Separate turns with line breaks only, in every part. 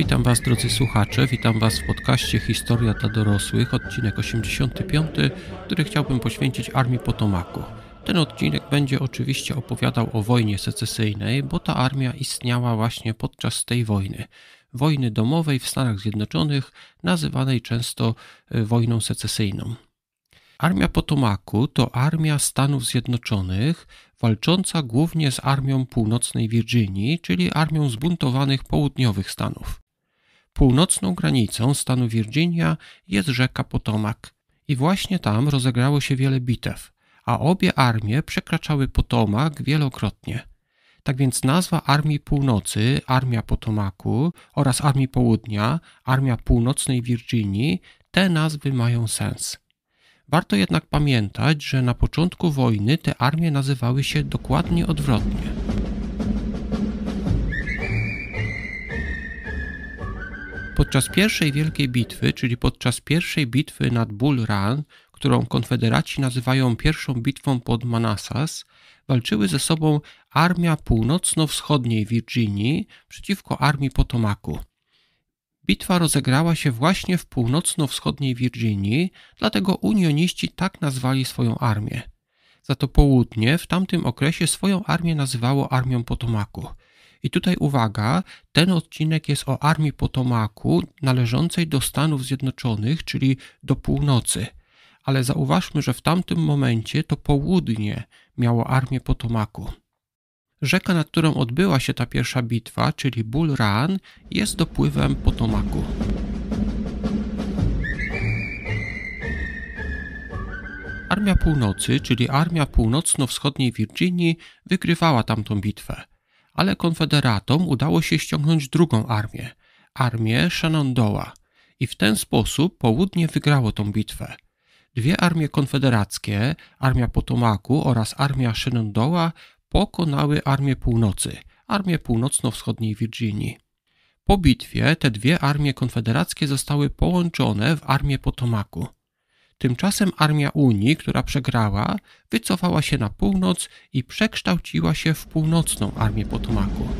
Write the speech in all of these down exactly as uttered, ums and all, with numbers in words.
Witam Was, drodzy słuchacze, witam Was w podcaście Historia dla dorosłych, odcinek osiemdziesiąty piąty, który chciałbym poświęcić Armii Potomacu. Ten odcinek będzie oczywiście opowiadał o wojnie secesyjnej, bo ta armia istniała właśnie podczas tej wojny. Wojny domowej w Stanach Zjednoczonych, nazywanej często wojną secesyjną. Armia Potomacu to armia Stanów Zjednoczonych, walcząca głównie z armią północnej Virginii, czyli armią zbuntowanych południowych Stanów. Północną granicą stanu Virginia jest rzeka Potomac i właśnie tam rozegrało się wiele bitew, a obie armie przekraczały Potomac wielokrotnie. Tak więc nazwa Armii Północy, Armia Potomacu oraz Armii Południa, Armia Północnej Virginii, te nazwy mają sens. Warto jednak pamiętać, że na początku wojny te armie nazywały się dokładnie odwrotnie. Podczas pierwszej wielkiej bitwy, czyli podczas pierwszej bitwy nad Bull Run, którą konfederaci nazywają pierwszą bitwą pod Manassas, walczyły ze sobą Armia Północno-Wschodniej Virginii przeciwko Armii Potomacu. Bitwa rozegrała się właśnie w północno-wschodniej Virginii, dlatego unioniści tak nazwali swoją armię. Za to południe w tamtym okresie swoją armię nazywało Armią Potomacu. I tutaj uwaga, ten odcinek jest o Armii Potomacu należącej do Stanów Zjednoczonych, czyli do północy. Ale zauważmy, że w tamtym momencie to południe miało Armię Potomacu. Rzeka, nad którą odbyła się ta pierwsza bitwa, czyli Bull Run, jest dopływem Potomacu. Armia Północy, czyli Armia Północno-Wschodniej Virginii, wygrywała tamtą bitwę, ale konfederatom udało się ściągnąć drugą armię, armię Shenandoah, i w ten sposób południe wygrało tą bitwę. Dwie armie konfederackie, Armia Potomacu oraz Armia Shenandoah, pokonały Armię Północy, Armię Północno-Wschodniej Virginii. Po bitwie te dwie armie konfederackie zostały połączone w Armię Potomacu. Tymczasem Armia Unii, która przegrała, wycofała się na północ i przekształciła się w północną Armię Potomacu.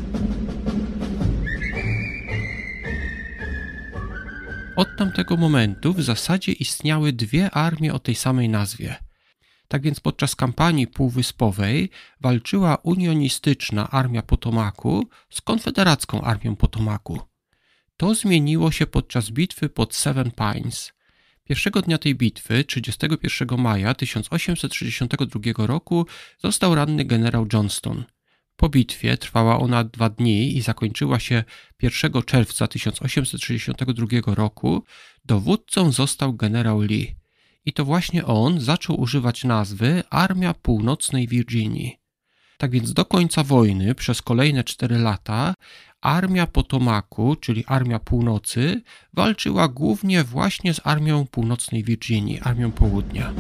Od tamtego momentu w zasadzie istniały dwie armie o tej samej nazwie. Tak więc podczas kampanii półwyspowej walczyła unionistyczna Armia Potomacu z konfederacką Armią Potomacu. To zmieniło się podczas bitwy pod Seven Pines. Pierwszego dnia tej bitwy, trzydziestego pierwszego maja tysiąc osiemset sześćdziesiątego drugiego roku, został ranny generał Johnston. Po bitwie, trwała ona dwa dni i zakończyła się pierwszego czerwca tysiąc osiemset sześćdziesiątego drugiego roku, dowódcą został generał Lee. I to właśnie on zaczął używać nazwy Armia Północnej Virginii. Tak więc do końca wojny, przez kolejne cztery lata, Armia Potomacu, czyli Armia Północy, walczyła głównie właśnie z Armią Północnej Virginii, Armią Południa.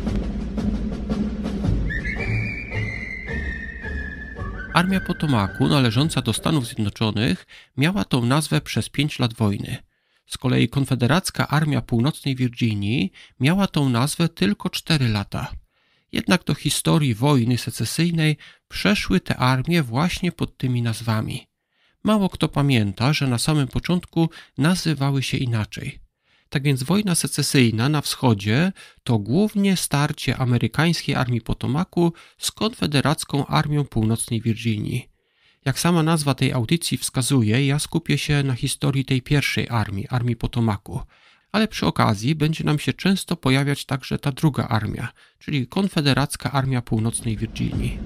Armia Potomacu, należąca do Stanów Zjednoczonych, miała tą nazwę przez pięć lat wojny. Z kolei konfederacka Armia Północnej Virginii miała tą nazwę tylko cztery lata. Jednak do historii wojny secesyjnej przeszły te armie właśnie pod tymi nazwami. Mało kto pamięta, że na samym początku nazywały się inaczej. Tak więc wojna secesyjna na wschodzie to głównie starcie amerykańskiej Armii Potomacu z konfederacką Armią Północnej Virginii. Jak sama nazwa tej audycji wskazuje, ja skupię się na historii tej pierwszej armii, Armii Potomacu, ale przy okazji będzie nam się często pojawiać także ta druga armia, czyli konfederacka Armia Północnej Virginii.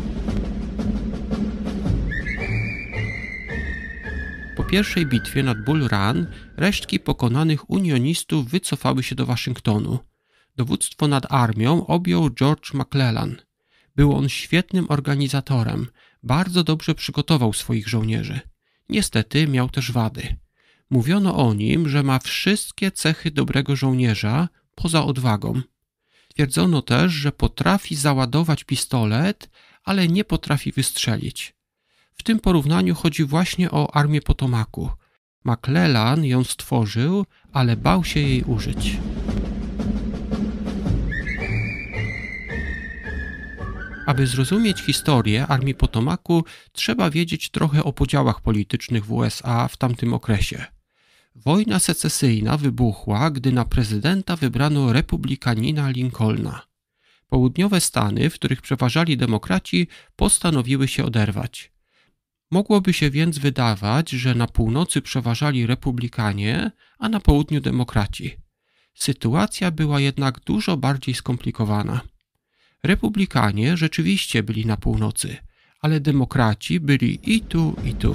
Po pierwszej bitwie nad Bull Run resztki pokonanych unionistów wycofały się do Waszyngtonu. Dowództwo nad armią objął George McClellan. Był on świetnym organizatorem, bardzo dobrze przygotował swoich żołnierzy. Niestety miał też wady. Mówiono o nim, że ma wszystkie cechy dobrego żołnierza, poza odwagą. Twierdzono też, że potrafi załadować pistolet, ale nie potrafi wystrzelić. W tym porównaniu chodzi właśnie o Armię Potomacu. McClellan ją stworzył, ale bał się jej użyć. Aby zrozumieć historię Armii Potomacu, trzeba wiedzieć trochę o podziałach politycznych w U S A w tamtym okresie. Wojna secesyjna wybuchła, gdy na prezydenta wybrano republikanina Lincolna. Południowe Stany, w których przeważali demokraci, postanowiły się oderwać. Mogłoby się więc wydawać, że na północy przeważali republikanie, a na południu demokraci. Sytuacja była jednak dużo bardziej skomplikowana. Republikanie rzeczywiście byli na północy, ale demokraci byli i tu, i tu.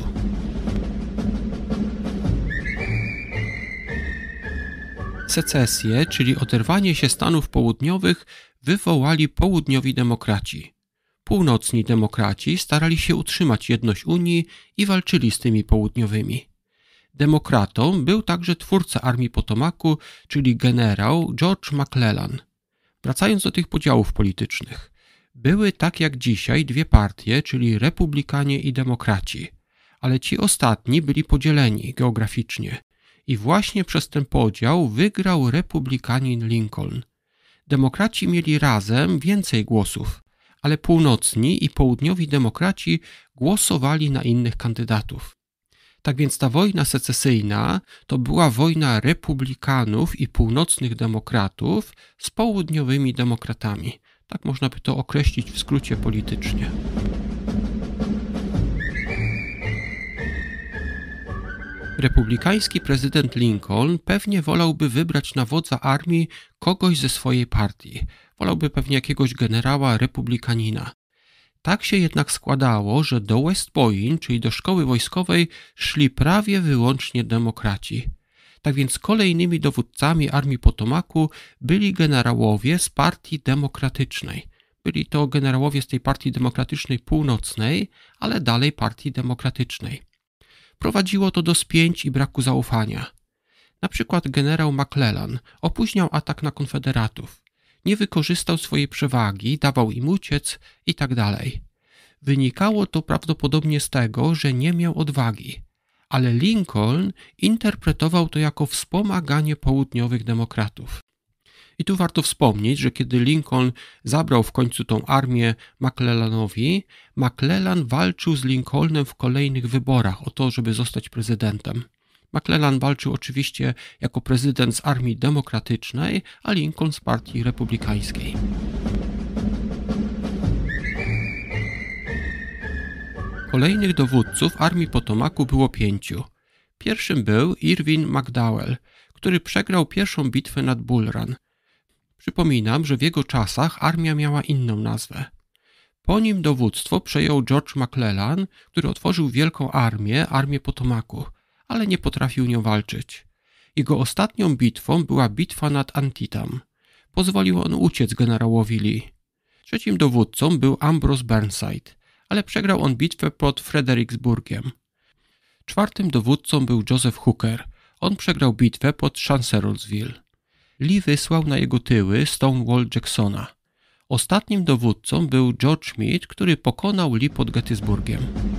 Secesję, czyli oderwanie się Stanów Południowych, wywołali południowi demokraci. Północni demokraci starali się utrzymać jedność Unii i walczyli z tymi południowymi. Demokratą był także twórca Armii Potomacu, czyli generał George McClellan. Wracając do tych podziałów politycznych. Były tak jak dzisiaj dwie partie, czyli republikanie i demokraci, ale ci ostatni byli podzieleni geograficznie i właśnie przez ten podział wygrał republikanin Lincoln. Demokraci mieli razem więcej głosów, ale północni i południowi demokraci głosowali na innych kandydatów. Tak więc ta wojna secesyjna to była wojna republikanów i północnych demokratów z południowymi demokratami. Tak można by to określić w skrócie politycznie. Republikański prezydent Lincoln pewnie wolałby wybrać na wodza armii kogoś ze swojej partii. Wolałby pewnie jakiegoś generała republikanina. Tak się jednak składało, że do West Point, czyli do szkoły wojskowej, szli prawie wyłącznie demokraci. Tak więc kolejnymi dowódcami Armii Potomacu byli generałowie z partii demokratycznej. Byli to generałowie z tej partii demokratycznej północnej, ale dalej partii demokratycznej. Prowadziło to do spięć i braku zaufania. Na przykład generał McClellan opóźniał atak na konfederatów, nie wykorzystał swojej przewagi, dawał im uciec i tak dalej. Wynikało to prawdopodobnie z tego, że nie miał odwagi, ale Lincoln interpretował to jako wspomaganie południowych demokratów. I tu warto wspomnieć, że kiedy Lincoln zabrał w końcu tą armię McClellanowi, McClellan walczył z Lincolnem w kolejnych wyborach o to, żeby zostać prezydentem. McClellan walczył oczywiście jako prezydent z Armii Demokratycznej, a Lincoln z Partii Republikańskiej. Kolejnych dowódców Armii Potomacu było pięciu. Pierwszym był Irwin McDowell, który przegrał pierwszą bitwę nad Bull Run. Przypominam, że w jego czasach armia miała inną nazwę. Po nim dowództwo przejął George McClellan, który otworzył wielką armię, Armię Potomacu, ale nie potrafił nią walczyć. Jego ostatnią bitwą była bitwa nad Antietam. Pozwolił on uciec generałowi Lee. Trzecim dowódcą był Ambrose Burnside, ale przegrał on bitwę pod Fredericksburgiem. Czwartym dowódcą był Joseph Hooker. On przegrał bitwę pod Chancellorsville. Lee wysłał na jego tyły Stonewall Jacksona. Ostatnim dowódcą był George Meade, który pokonał Lee pod Gettysburgiem.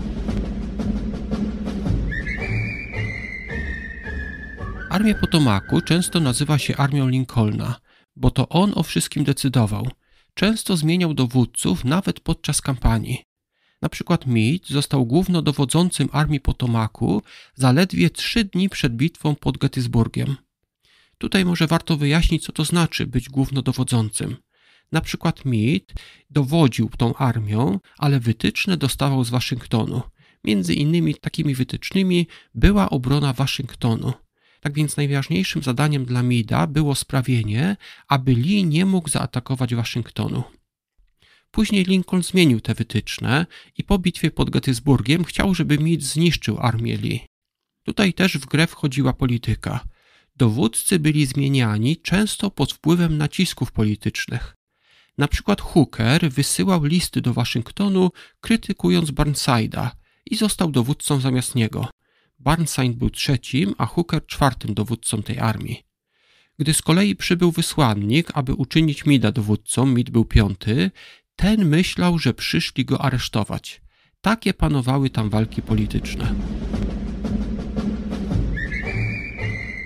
Armię Potomacu często nazywa się Armią Lincolna, bo to on o wszystkim decydował. Często zmieniał dowódców nawet podczas kampanii. Na przykład Meade został głównodowodzącym Armii Potomacu zaledwie trzy dni przed bitwą pod Gettysburgiem. Tutaj może warto wyjaśnić, co to znaczy być głównodowodzącym. Na przykład Meade dowodził tą armią, ale wytyczne dostawał z Waszyngtonu. Między innymi takimi wytycznymi była obrona Waszyngtonu. Tak więc najważniejszym zadaniem dla Meada było sprawienie, aby Lee nie mógł zaatakować Waszyngtonu. Później Lincoln zmienił te wytyczne i po bitwie pod Gettysburgiem chciał, żeby Meade zniszczył armię Lee. Tutaj też w grę wchodziła polityka. Dowódcy byli zmieniani często pod wpływem nacisków politycznych. Na przykład Hooker wysyłał listy do Waszyngtonu, krytykując Burnside'a i został dowódcą zamiast niego. Burnside był trzecim, a Hooker czwartym dowódcą tej armii. Gdy z kolei przybył wysłannik, aby uczynić Meada dowódcą, Meade był piąty, ten myślał, że przyszli go aresztować. Takie panowały tam walki polityczne.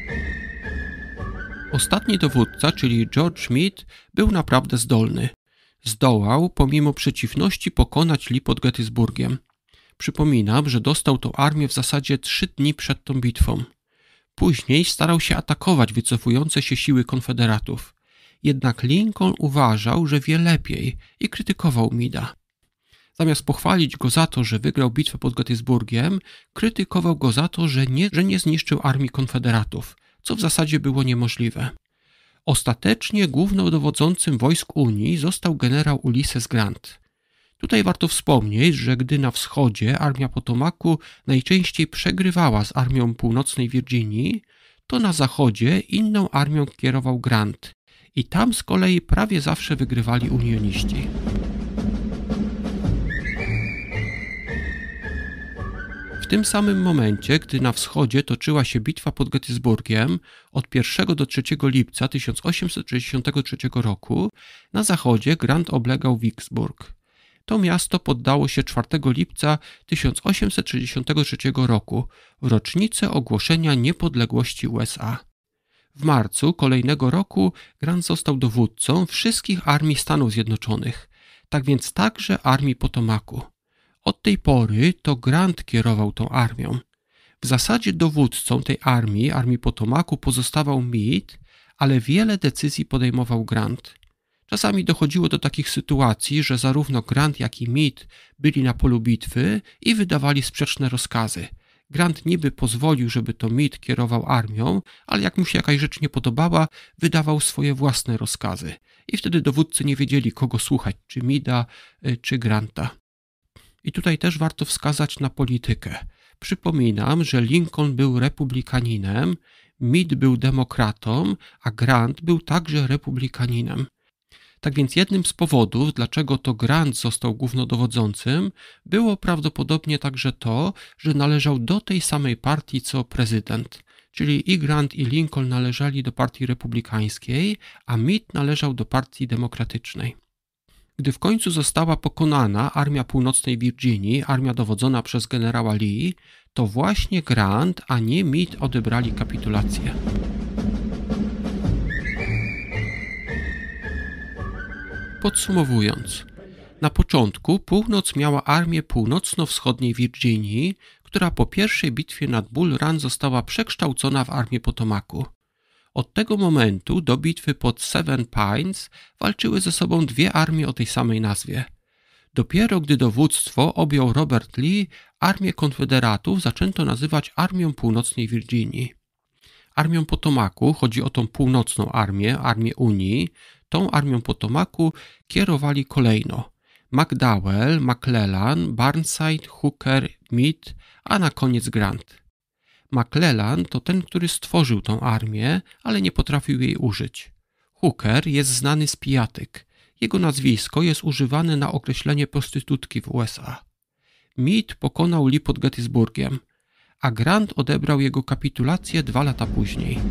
Ostatni dowódca, czyli George Meade, był naprawdę zdolny. Zdołał pomimo przeciwności pokonać Lee pod Gettysburgiem. Przypominam, że dostał tą armię w zasadzie trzy dni przed tą bitwą. Później starał się atakować wycofujące się siły konfederatów. Jednak Lincoln uważał, że wie lepiej i krytykował Meada. Zamiast pochwalić go za to, że wygrał bitwę pod Gettysburgiem, krytykował go za to, że nie, że nie zniszczył armii konfederatów, co w zasadzie było niemożliwe. Ostatecznie głównodowodzącym wojsk Unii został generał Ulysses Grant. Tutaj warto wspomnieć, że gdy na wschodzie armia Potomacu najczęściej przegrywała z armią północnej Virginii, to na zachodzie inną armią kierował Grant i tam z kolei prawie zawsze wygrywali unioniści. W tym samym momencie, gdy na wschodzie toczyła się bitwa pod Gettysburgiem od pierwszego do trzeciego lipca tysiąc osiemset sześćdziesiątego trzeciego roku, na zachodzie Grant oblegał Vicksburg. To miasto poddało się czwartego lipca tysiąc osiemset sześćdziesiątego trzeciego roku, w rocznicę ogłoszenia niepodległości U S A. W marcu kolejnego roku Grant został dowódcą wszystkich armii Stanów Zjednoczonych, tak więc także armii Potomacu. Od tej pory to Grant kierował tą armią. W zasadzie dowódcą tej armii, armii Potomacu, pozostawał Meade, ale wiele decyzji podejmował Grant. Czasami dochodziło do takich sytuacji, że zarówno Grant, jak i Meade byli na polu bitwy i wydawali sprzeczne rozkazy. Grant niby pozwolił, żeby to Meade kierował armią, ale jak mu się jakaś rzecz nie podobała, wydawał swoje własne rozkazy. I wtedy dowódcy nie wiedzieli, kogo słuchać, czy Meada, czy Granta. I tutaj też warto wskazać na politykę. Przypominam, że Lincoln był republikaninem, Meade był demokratą, a Grant był także republikaninem. Tak więc jednym z powodów, dlaczego to Grant został głównodowodzącym, było prawdopodobnie także to, że należał do tej samej partii co prezydent. Czyli i Grant, i Lincoln należeli do partii republikańskiej, a Meade należał do partii demokratycznej. Gdy w końcu została pokonana armia północnej Virginii, armia dowodzona przez generała Lee, to właśnie Grant, a nie Meade odebrali kapitulację. Podsumowując, na początku północ miała armię północno-wschodniej Virginii, która po pierwszej bitwie nad Bull Run została przekształcona w armię Potomacu. Od tego momentu do bitwy pod Seven Pines walczyły ze sobą dwie armie o tej samej nazwie. Dopiero gdy dowództwo objął Robert Lee, armię konfederatów zaczęto nazywać Armią Północnej Virginii. Armią Potomacu, chodzi o tą północną armię, armię Unii, tą armią Potomacu kierowali kolejno McDowell, McClellan, Burnside, Hooker, Meade, a na koniec Grant. McClellan to ten, który stworzył tą armię, ale nie potrafił jej użyć. Hooker jest znany z pijatyk. Jego nazwisko jest używane na określenie prostytutki w U S A. Meade pokonał Lee pod Gettysburgiem, a Grant odebrał jego kapitulację dwa lata później.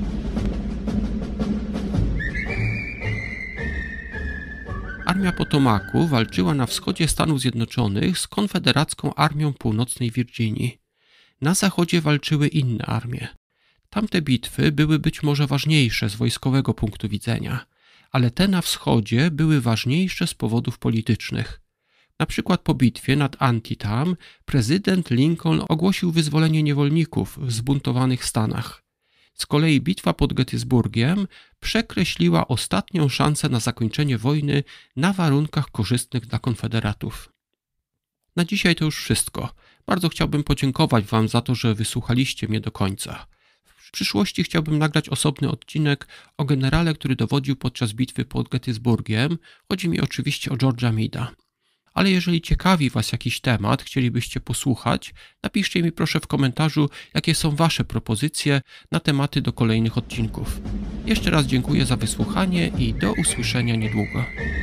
Armia Potomacu walczyła na wschodzie Stanów Zjednoczonych z konfederacką armią północnej Virginii. Na zachodzie walczyły inne armie. Tamte bitwy były być może ważniejsze z wojskowego punktu widzenia, ale te na wschodzie były ważniejsze z powodów politycznych. Na przykład po bitwie nad Antietam prezydent Lincoln ogłosił wyzwolenie niewolników w zbuntowanych Stanach. Z kolei bitwa pod Gettysburgiem przekreśliła ostatnią szansę na zakończenie wojny na warunkach korzystnych dla konfederatów. Na dzisiaj to już wszystko. Bardzo chciałbym podziękować Wam za to, że wysłuchaliście mnie do końca. W przyszłości chciałbym nagrać osobny odcinek o generale, który dowodził podczas bitwy pod Gettysburgiem. Chodzi mi oczywiście o George'a Meade'a. Ale jeżeli ciekawi Was jakiś temat, chcielibyście posłuchać, napiszcie mi proszę w komentarzu, jakie są Wasze propozycje na tematy do kolejnych odcinków. Jeszcze raz dziękuję za wysłuchanie i do usłyszenia niedługo.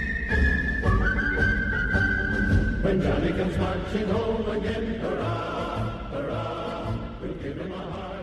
When Johnny comes marching home again, hurrah, hurrah, we'll give him a heart.